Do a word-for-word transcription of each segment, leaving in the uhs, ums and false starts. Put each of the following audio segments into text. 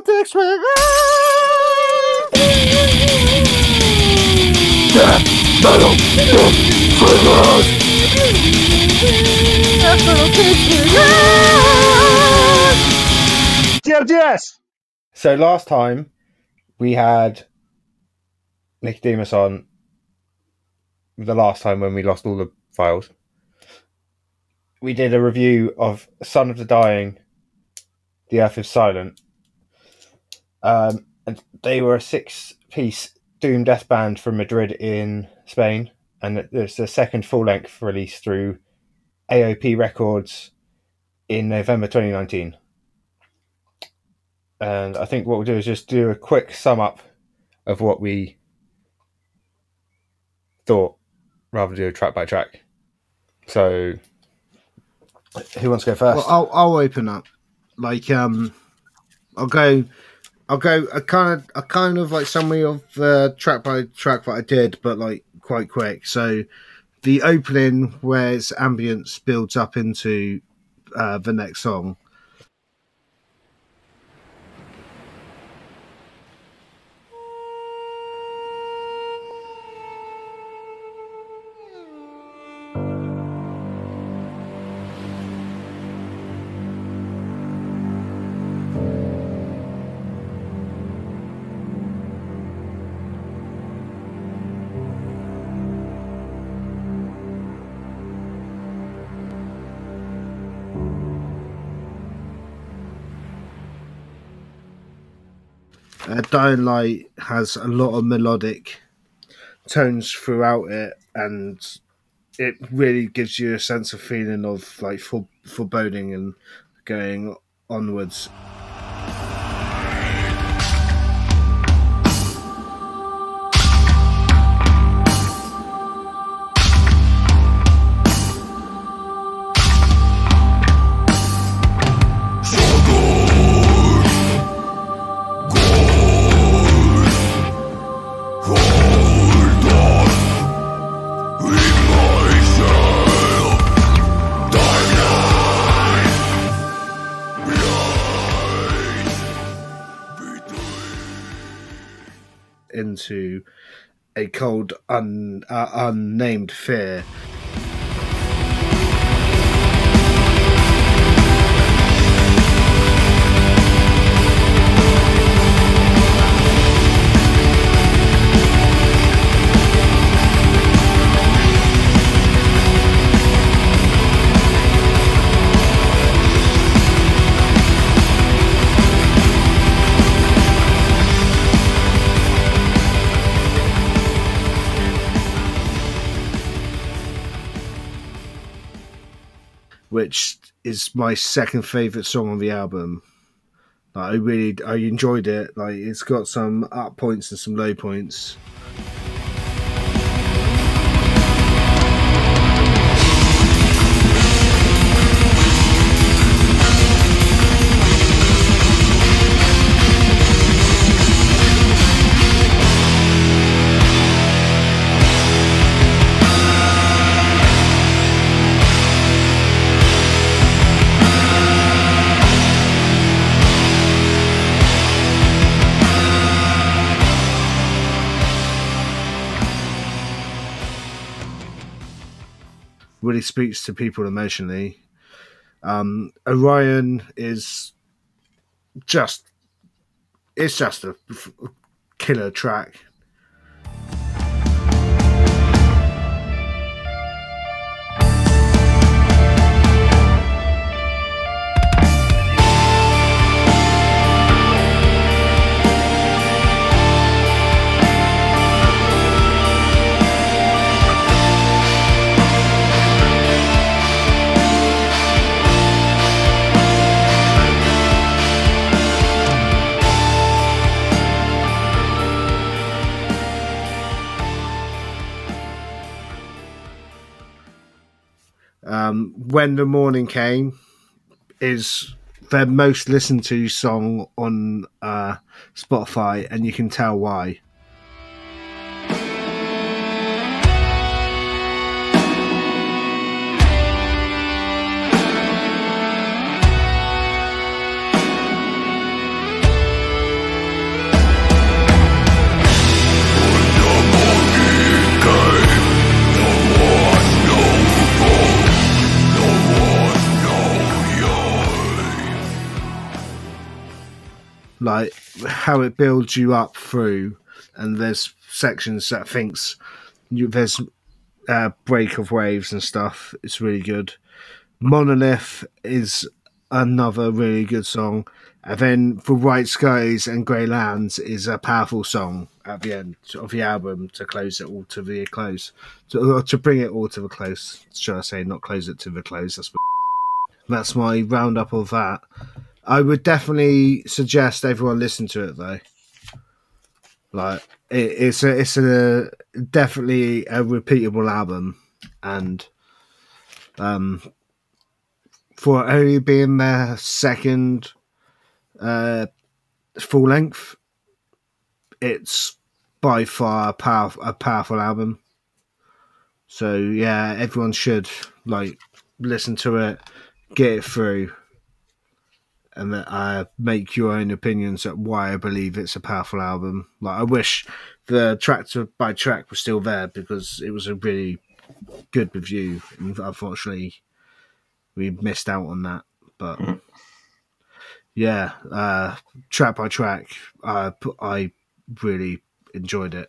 politics with D M D S. So last time we had Nikodemus on, the last time when we lost all the files. We did a review of Son of the Dying, The Earth is Silent. Um, and they were a six-piece doom death band from Madrid in Spain, and it's the second full-length release through A O P Records in November twenty nineteen. And I think what we'll do is just do a quick sum up of what we thought, rather than do a track by track. So, who wants to go first? Well, I'll, I'll open up. Like, um, I'll go. I'll go. A kind of, a kind of like summary of the uh, track by track that I did, but like quite quick. So, the opening, where its ambience builds up into uh, the next song. Uh, Dying Light has a lot of melodic tones throughout it, and it really gives you a sense of feeling of like for, foreboding and going onwards. Into a cold, un, uh, unnamed fear. Which is my second favourite song on the album. Like, I really, I enjoyed it. Like, it's got some up points and some low points. Really speaks to people emotionally. Um, Orion is just, it's just a f- killer track. Um, When the Morning Came is their most listened to song on uh, Spotify, and you can tell why. like how it builds you up through, and there's sections that thinks you, there's a break of waves and stuff. It's really good. Monolith is another really good song, and then For White Skies and Grey Lands is a powerful song at the end of the album to close it all to the close, to, to bring it all to the close. Should I say, not close it to the close? That's that's my roundup of that. I would definitely suggest everyone listen to it though. Like it, it's a it's a definitely a repeatable album, and um, for only being their second uh, full length, it's by far a, power, a powerful album. So yeah, everyone should like listen to it, get it through, and uh, make your own opinions at why I believe it's a powerful album. Like I wish the track to, by track was still there, because it was a really good review, and unfortunately we missed out on that. But yeah, uh, track by track, uh, I really enjoyed it.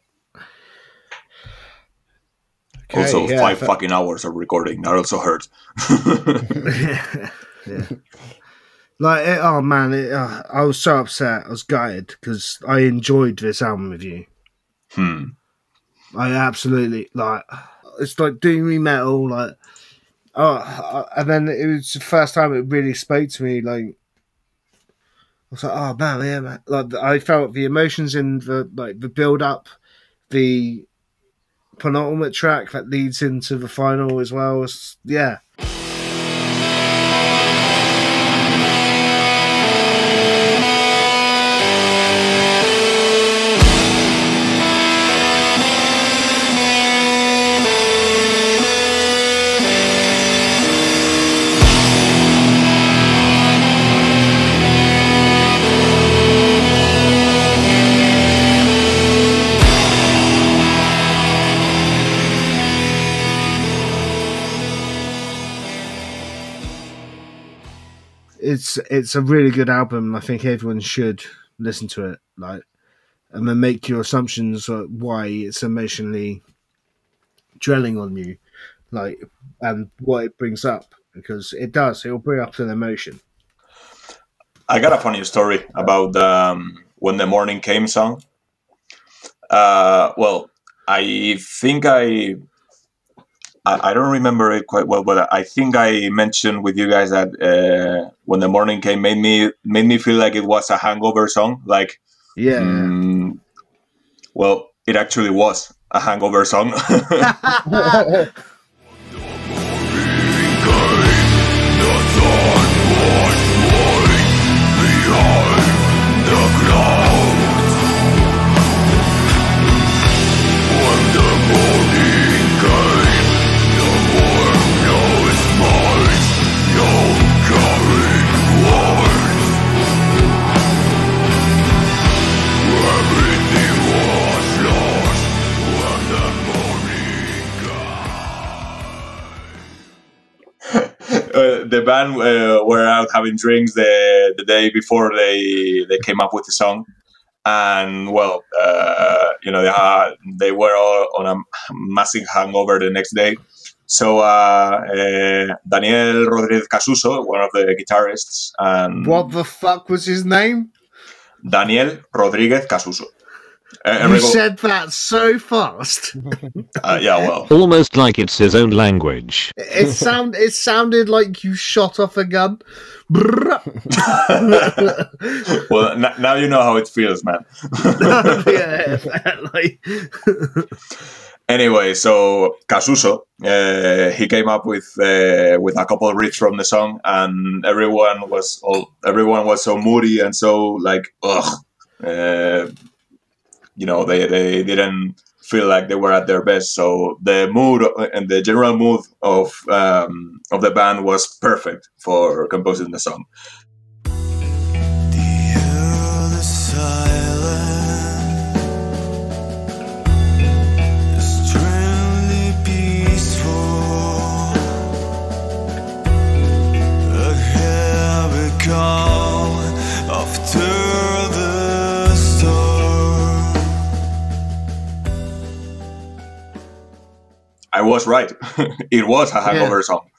Okay, also, yeah, five but... fucking hours of recording. That also hurt. yeah. yeah. Like, it, oh man, it, uh, I was so upset. I was gutted because I enjoyed this album with you. Hmm. I absolutely, like, it's like doomy metal, like, oh, and then it was the first time it really spoke to me. Like, I was like, oh man, yeah, man. Like, I felt the emotions in the, like, the build up, the penultimate track that leads into the final as well. It's, yeah. It's it's a really good album. I think everyone should listen to it, like, and then make your assumptions on why it's emotionally dwelling on you, like, and what it brings up, because it does. It'll bring up an emotion. I got a funny story about the um, When the Morning Came song. Uh, well, I think I. I don't remember it quite well, but I think I mentioned with you guys that uh, When the Morning Came made me made me feel like it was a hangover song. Like, yeah. Um, well, it actually was a hangover song. Uh, the band uh, were out having drinks the the day before they they came up with the song, and well, uh, you know, they had, they were all on a massive hangover the next day. So uh, uh, Daniel Rodríguez Casuso, one of the guitarists, and what the fuck was his name? Daniel Rodríguez Casuso. Uh, you said that so fast. uh, yeah, well, almost like it's his own language. It sound it sounded like you shot off a gun. Well, n- now you know how it feels, man. Yeah, like... Anyway, so Casuso, uh, he came up with uh, with a couple of riffs from the song, and everyone was all everyone was so moody and so like ugh. Uh, You know, they, they didn't feel like they were at their best. So the mood and the general mood of um, of the band was perfect for composing the song. The earth is silent, extremely peaceful. A heavy calm after the was right. It was a hangover yeah. song.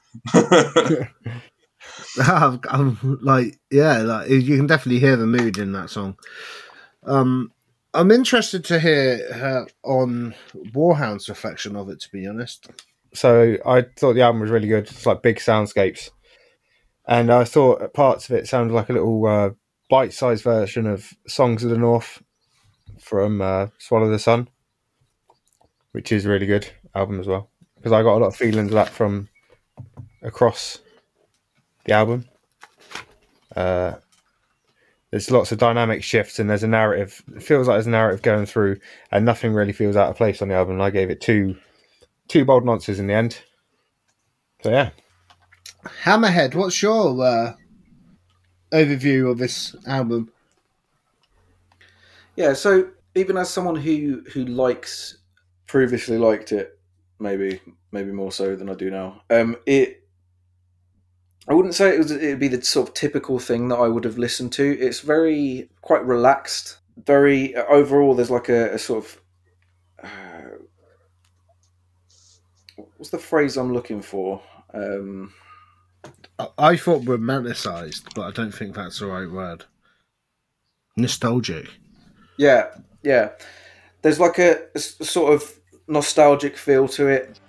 I'm, I'm like, yeah, like, you can definitely hear the mood in that song. Um, I'm interested to hear her on Warhound's reflection of it, to be honest. So I thought the album was really good. It's like big soundscapes. And I thought parts of it sounded like a little uh, bite-sized version of Songs of the North from uh, Swallow the Sun, which is a really good album as well. Because I got a lot of feelings of that from across the album. Uh, there's lots of dynamic shifts and there's a narrative. It feels like there's a narrative going through and nothing really feels out of place on the album. And I gave it two, two bold nonces in the end. So yeah. Hammerhead, what's your uh, overview of this album? Yeah, so even as someone who who likes, previously liked it, maybe maybe more so than I do now, um, it I wouldn't say it was it'd be the sort of typical thing that I would have listened to. It's very quite relaxed, very overall. There's like a, a sort of uh, what's the phrase I'm looking for? Um, I thought romanticized, but I don't think that's the right word. Nostalgic. Yeah, yeah. There's like a, a sort of nostalgic feel to it.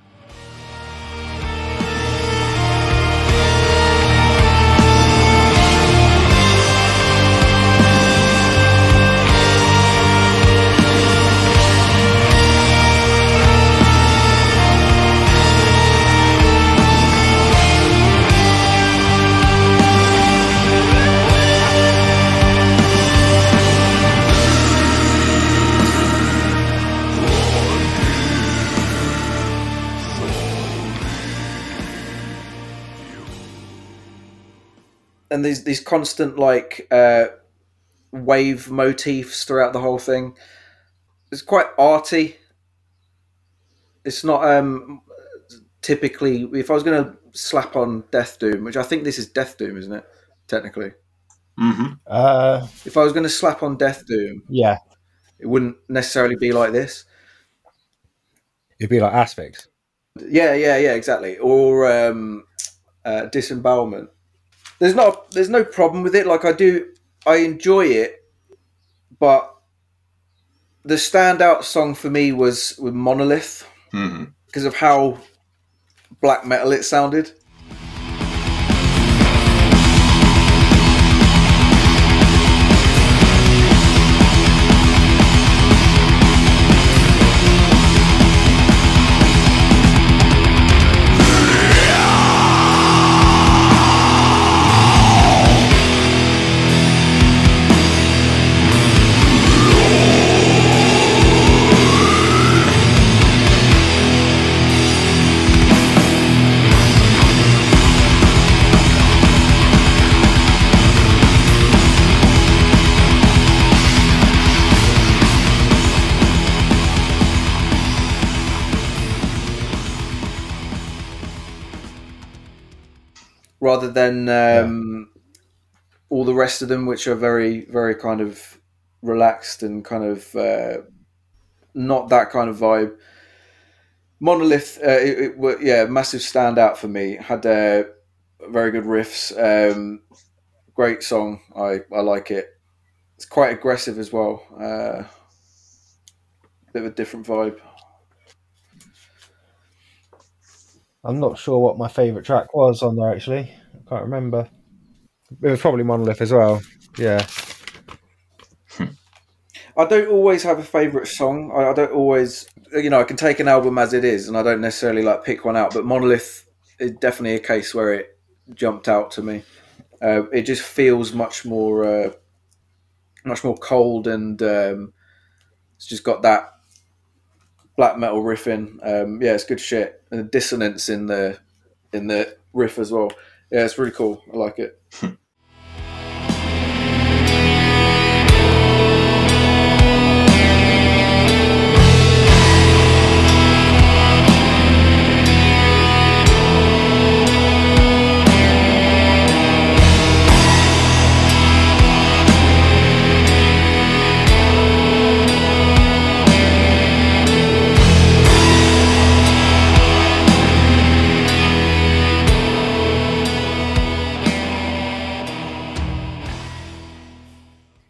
And these these constant like uh, wave motifs throughout the whole thing. It's quite arty. It's not um, typically. If I was going to slap on Death Doom, which I think this is Death Doom, isn't it? Technically. Mm-hmm. Uh, if I was going to slap on Death Doom, yeah, it wouldn't necessarily be like this. It'd be like Asphyx. Yeah, yeah, yeah, exactly. Or um, uh, Disembowelment. There's not, there's no problem with it. Like I do, I enjoy it, but the standout song for me was with Monolith mm-hmm. because of how black metal it sounded. Rather than um, yeah. all the rest of them, which are very, very kind of relaxed and kind of uh, not that kind of vibe. Monolith, uh, it, it, yeah, massive standout for me. Had uh, very good riffs, um, great song. I, I like it. It's quite aggressive as well. Uh, bit of a different vibe. I'm not sure what my favourite track was on there, actually. I can't remember. It was probably Monolith as well. Yeah. I don't always have a favourite song. I, I don't always... You know, I can take an album as it is, and I don't necessarily like pick one out, but Monolith is definitely a case where it jumped out to me. Uh, it just feels much more... Uh, much more cold, and um, it's just got that black metal riffing. Um, yeah, it's good shit. And the dissonance in the in the riff as well. Yeah, it's really cool. I like it.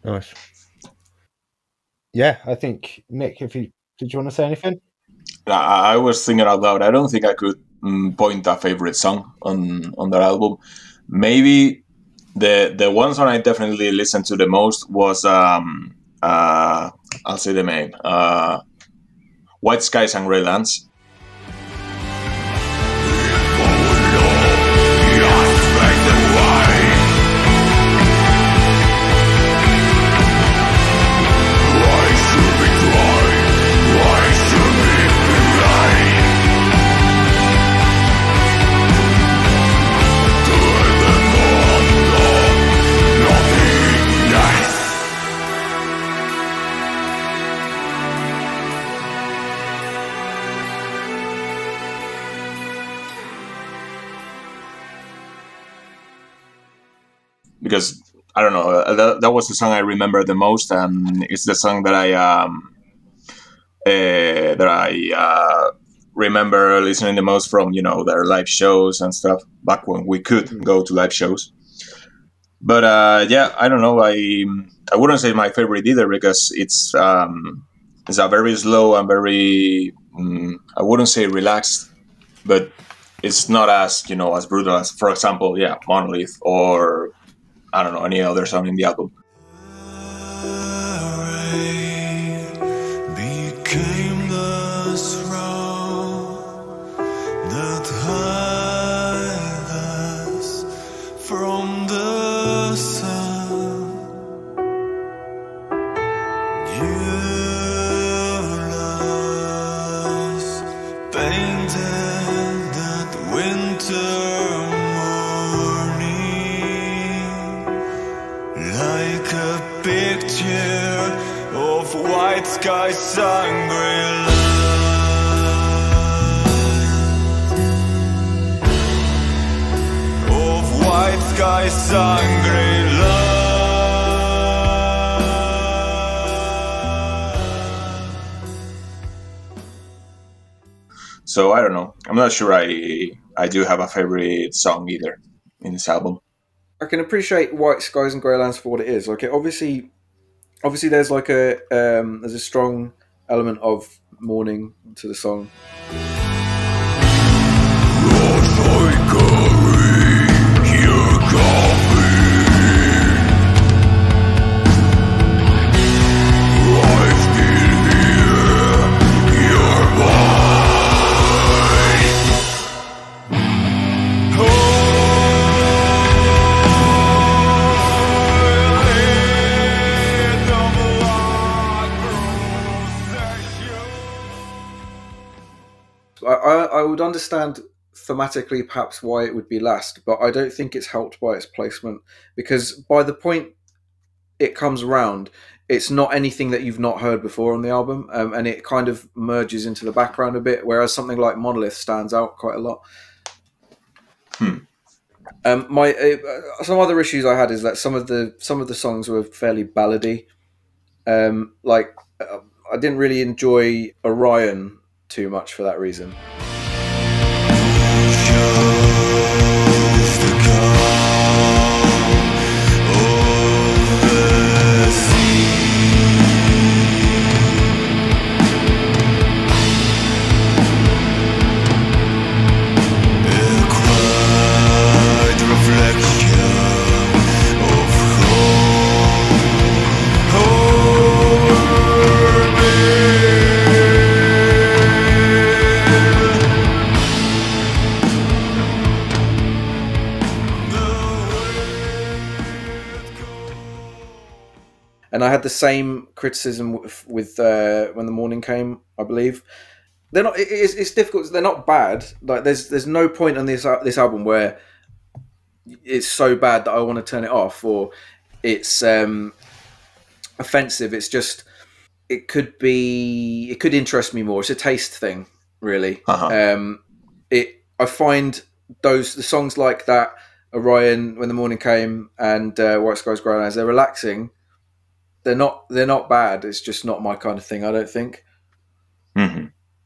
Nice. Yeah, I think Nick, if you did you want to say anything? I, I was thinking out loud. I don't think I could um, point a favorite song on on that album. Maybe the the one song I definitely listened to the most was um uh I'll say the name uh White Skies and Grey Lands. Because I don't know, uh, that, that was the song I remember the most, and it's the song that I um, uh, that I uh, remember listening the most from, you know, their live shows and stuff back when we could go to live shows. But uh, yeah, I don't know. I I wouldn't say my favorite either, because it's um, it's a very slow and very um, I wouldn't say relaxed, but it's not as, you know, as brutal as, for example, yeah, Monolith or I don't know, any other song in the album. Became the shroud that hid us from the sun. Viewless, painted that winter like a picture of white skies and grey lands, of white skies and grey lands. So I don't know. I'm not sure I I do have a favorite song either in this album. I can appreciate White Skies and Grey Lands for what it is. Like, it obviously, obviously, there's like a um, there's a strong element of mourning to the song. I, I would understand thematically perhaps why it would be last, but I don't think it's helped by its placement, because by the point it comes around, it's not anything that you've not heard before on the album, um, and it kind of merges into the background a bit, whereas something like Monolith stands out quite a lot. Hmm. Um, my uh, some other issues I had is that some of the some of the songs were fairly ballady. Um, like uh, I didn't really enjoy Orion too much for that reason. And I had the same criticism with, with uh, When the Morning Came, I believe. They're not. It, it's, it's difficult. They're not bad. Like there's there's no point on this this album where it's so bad that I want to turn it off, or it's um, offensive. It's just it could be it could interest me more. It's a taste thing, really. Uh-huh. Um, it I find those the songs like that, Orion, When the Morning Came, and uh, White Skies, Grey Lands, they're relaxing. They're not. They're not bad. It's just not my kind of thing. I don't think. Mm-hmm.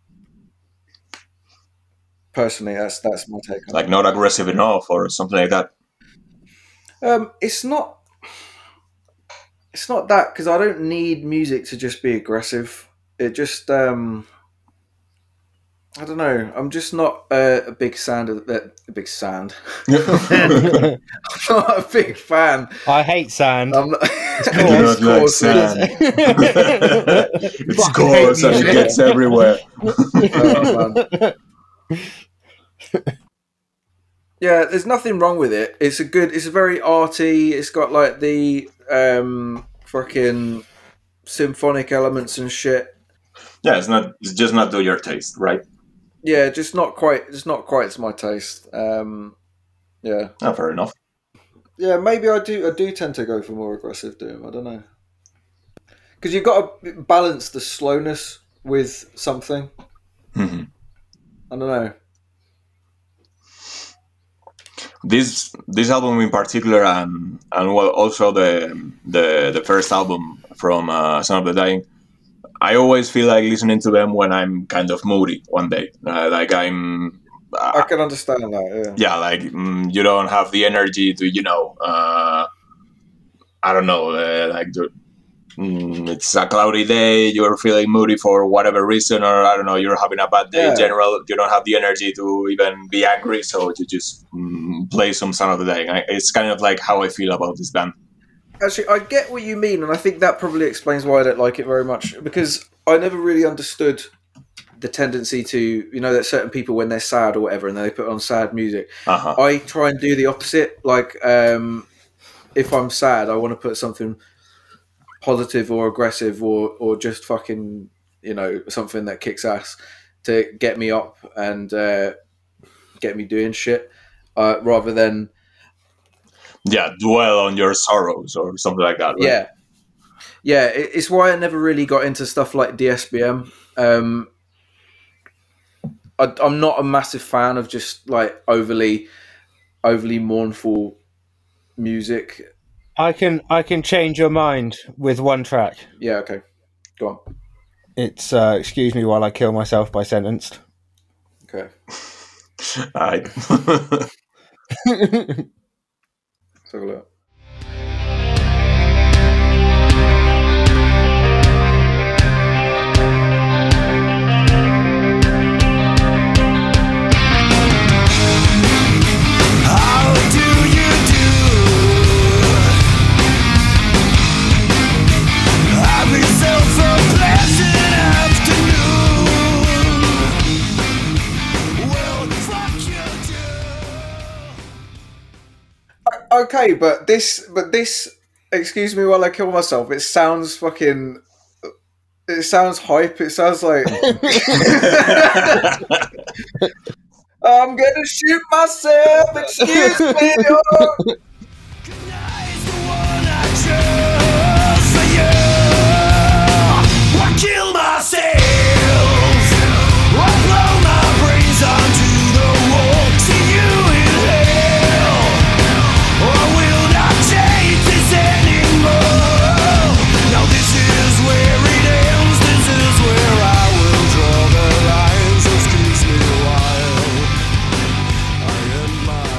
Personally, that's that's my take on Like it. not aggressive enough or something like that. Um, it's not. It's not that, because I don't need music to just be aggressive. It just, um, I don't know. I'm just not uh, a big fan of uh, a big sand. I'm not a big fan. I hate sand. I'm not, It's coarse. Like coarse, sand. it It's coarse and it gets everywhere. Oh, man. Yeah, there's nothing wrong with it. It's a good. It's a very arty. It's got like the um, fucking symphonic elements and shit. Yeah, it's not. It's just not to your taste, right? Yeah, just not quite. Just not quite to my taste. Um, yeah. Oh, fair enough. Yeah, maybe I do. I do tend to go for more aggressive doom. I don't know, because you've got to balance the slowness with something. Mm-hmm. I don't know. This this album in particular, and and well, also the the the first album from uh, Son of the Dying. I always feel like listening to them when I'm kind of moody one day. Uh, like I'm. Uh, I can understand that. Yeah. Yeah, like mm, you don't have the energy to, you know. Uh, I don't know. Uh, like the, mm, it's a cloudy day. You're feeling moody for whatever reason, or I don't know. You're having a bad day Yeah. in general. You don't have the energy to even be angry, so you just mm, play some Son of the Dying. I, it's kind of like how I feel about this band. Actually, I get what you mean, and I think that probably explains why I don't like it very much. Because I never really understood the tendency to, you know, that certain people, when they're sad or whatever, and they put on sad music, Uh-huh. I try and do the opposite. Like, um, if I'm sad, I want to put something positive or aggressive, or or just fucking, you know, something that kicks ass to get me up and uh, get me doing shit, uh, rather than. Yeah, dwell on your sorrows or something like that. Right? Yeah, yeah. it- It's why I never really got into stuff like D S B M. Um, I, I'm not a massive fan of just like overly, overly mournful music. I can I can change your mind with one track. Yeah. Okay. Go on. It's uh, "Excuse Me While I Kill Myself" by Sentenced. Okay. Alright. Let's have a look. How do you do? Have yourself a pleasant afternoon. Well, fuck you too. Okay, but this, but this. Excuse me while I kill myself. It sounds fucking. It sounds hype. It sounds like. I'm gonna shoot myself. Excuse me. Oh. Tonight's the one I chose for you. I kill myself. I blow my brains onto the wall. See you in hell. I will not take this anymore. Now this is where it ends. This is where I will draw the line. So excuse me while I end my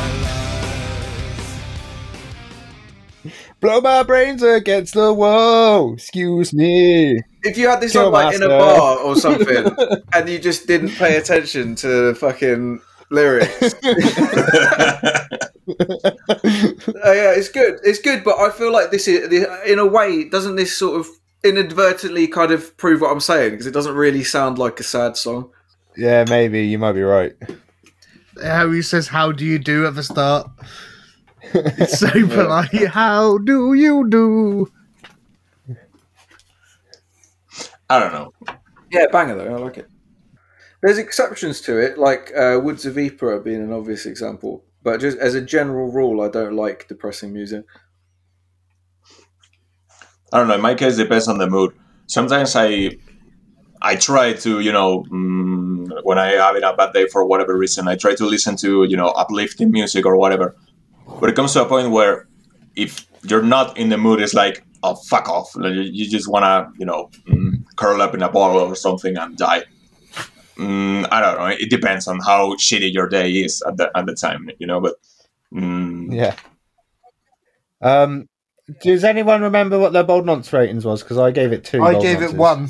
life. Blow my brains against the wall. Excuse me. If you had this Kill on like in a myself. bar or something, and you just didn't pay attention to the fucking lyrics, Uh, yeah, it's good. It's good, but I feel like this is, in a way, doesn't this sort of inadvertently kind of prove what I'm saying? Because it doesn't really sound like a sad song. Yeah, maybe you might be right. How he says, "How do you do?" at the start. It's so polite. How do you do? I don't know. Yeah, banger though. I like it. There's exceptions to it, like uh, Woods of Ypres being an obvious example. But just as a general rule, I don't like depressing music. I don't know. In my case, it depends on the mood. Sometimes I, I try to, you know, mm, when I having a bad day for whatever reason, I try to listen to, you know, uplifting music or whatever. But it comes to a point where, if you're not in the mood, it's like, oh, fuck off. Like, You you just wanna, you know, mm, curl up in a ball or something and die. Mm, I don't know. It depends on how shitty your day is at the at the time, you know. But mm, Yeah. Um, Does anyone remember what their bold nonce ratings was? Because I gave it two. I bold gave nonces. it one.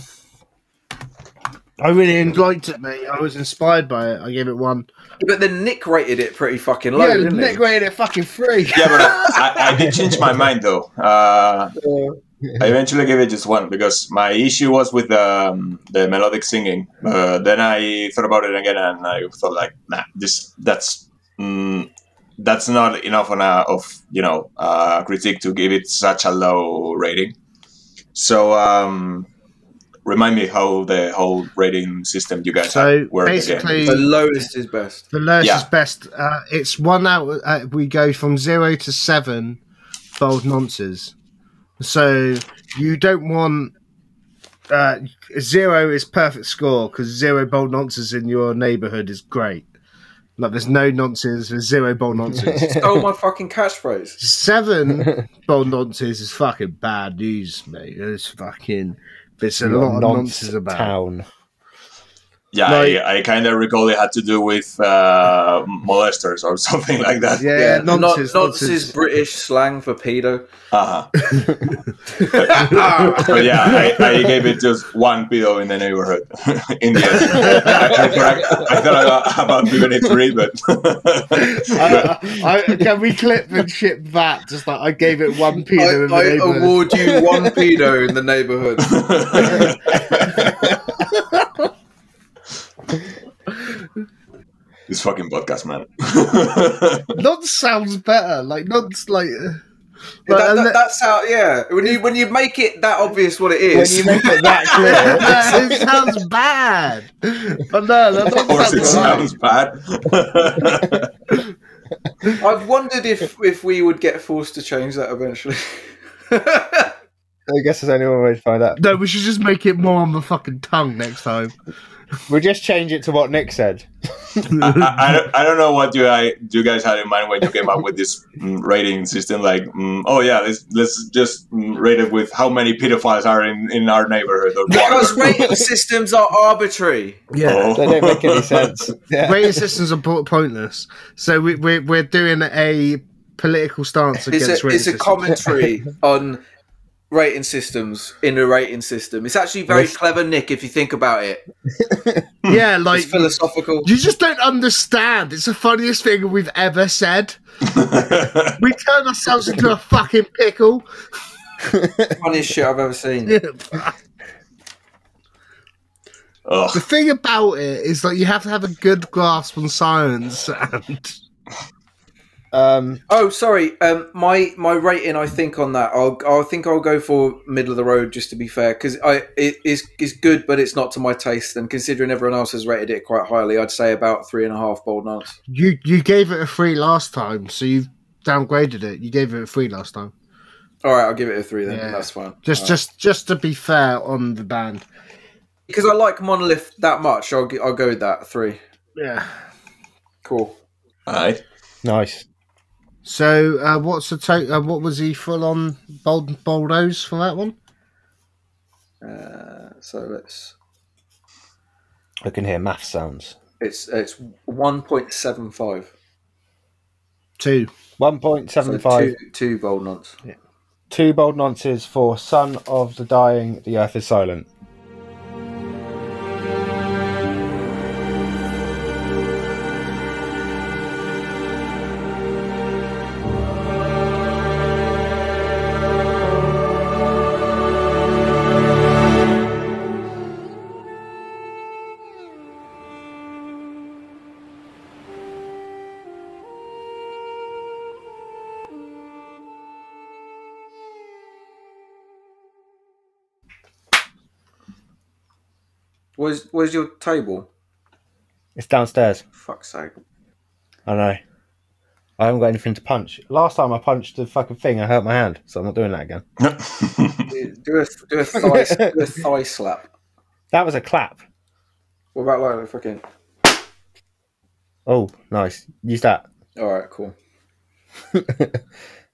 I really liked it, mate. I was inspired by it. I gave it one. But then Nick rated it pretty fucking low, Yeah, didn't Nick he? rated it fucking three. Yeah, but I, I, I did change my mind though. Uh, I eventually gave it just one because my issue was with um, the melodic singing. Uh, then I thought about it again, and I thought like, nah, this that's mm, that's not enough on a of you know uh, critique to give it such a low rating. So um, remind me how the whole rating system you guys So have work basically, again. The lowest is best. the lowest Yeah. is best. Uh, it's one out. Uh, we go from zero to seven bold nonces. So you don't want uh, zero is perfect score because zero bold nonces in your neighbourhood is great. Like there's no nonces, there's zero bold nonces. Stole my fucking catchphrase. Seven bold nonces is fucking bad news, mate. It's fucking. There's a You got lot of nonce nonces about. town. Yeah, Like- I, I kind of recall it had to do with uh, molesters or something like that. Yeah, Yeah, nonces. non- nonce nonces. is British slang for pedo. Uh-huh. but, but yeah, I, I gave it just one pedo in the neighborhood. in the end, I, I, thought I, I thought about giving it three, but I, I, can we clip and ship that? Just like I gave it one I, pedo in the I neighborhood. award you one pedo in the neighbourhood. this fucking podcast, man. Nonce sounds better. Like nonce, like. uh, like, That, and that, le- that's how, yeah. When you when you make it that obvious what it When is, you make it that clear, it sounds bad. But no, that of course, it sounds sounds bad. I've wondered if if we would get forced to change that eventually. I guess there's only one way to find out. No, we should just make it more on the fucking tongue next time. We'll just change it to what Nick said. I, I, I, don't, I don't know what you, I, you guys had in mind when you came up with this mm, rating system. Like, mm, oh yeah, let's let's just mm, rate it with how many pedophiles are in, in our neighborhood. Or Because whatever. rating systems are arbitrary. Yeah. Oh. They don't make any sense. Yeah. Rating systems are po- pointless. So we, we're we're doing a political stance It's against a, rating it's a systems. commentary on rating systems in a rating system. It's actually very Yes. clever, Nick, if you think about it. Yeah, like It's philosophical. you just don't understand. It's the funniest thing we've ever said. We turn ourselves into a fucking pickle. Funniest shit I've ever seen. The Ugh. thing about it is like you have to have a good grasp on science and Um, Oh, sorry. Um, my my rating, I think on that, I'll I think I'll go for middle of the road just to be fair, because I it is is good, but it's not to my taste. And considering everyone else has rated it quite highly, I'd say about three and a half bold nonce. you you gave it a three last time, so you've downgraded it. You gave it a three last time. All right, I'll give it a three then. Yeah. That's fine. Just All right. just just to be fair on the band. because I like Monolith that much, I'll gi- I'll go with that three. Yeah. Cool. All right. nice. So uh, what's the to- uh, what was he full on bold boldos for that one? Uh, so let's. I can hear math sounds. It's it's one point seven five. Two. one point seven So five. two, two bold nonce. Two bold nonces for Son of the Dying, the Earth is Silent. Where's where's your table? It's downstairs. Fuck's sake. I know. I haven't got anything to punch. Last time I punched the fucking thing, I hurt my hand, so I'm not doing that again. Do a do a thigh do a thigh slap. That was a clap. What about like a fucking? Oh, nice. Use that. All right, cool.